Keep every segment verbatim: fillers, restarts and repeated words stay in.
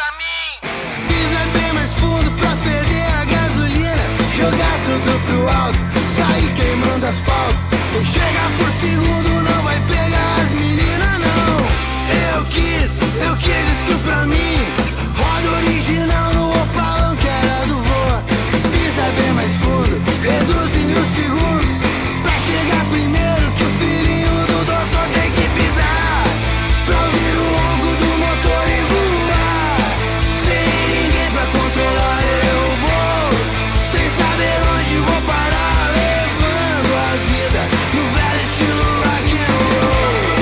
mim. Pisa bem mais fundo pra perder a gasolina, jogar tudo pro alto, sair queimando asfalto. Quem chega por segundo não vai pegar as meninas, não. Eu quis, eu quis isso pra mim. Roda original no opalão que era do vô. Pisa bem mais fundo, reduzem os segundos pra chegar primeiro que o filhinho do doutor tem que pisar. Pra ouvir o ronco do motor e voar. Sem ninguém pra controlar eu vou, sem saber onde vou parar, levando a vida no velho estilo rock and roll.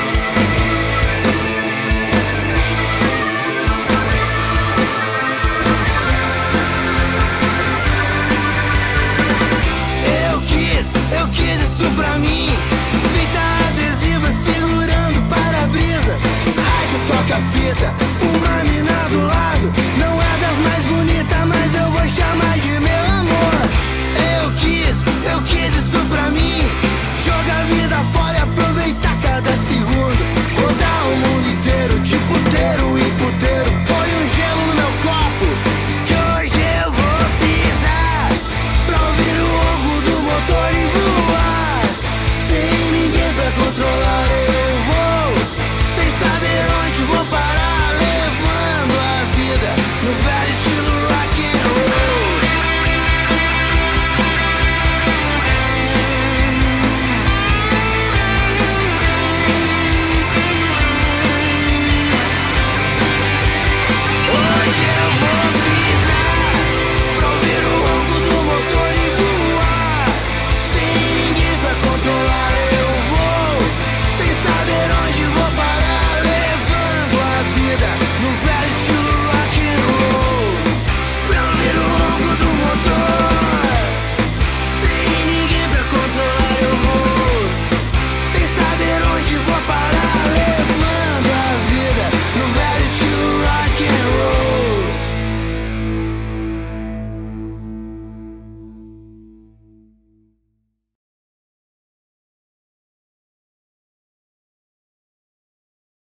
Eu quis, eu quis isso pra mim. Fita adesiva segurando para-brisa, rádio toca fita.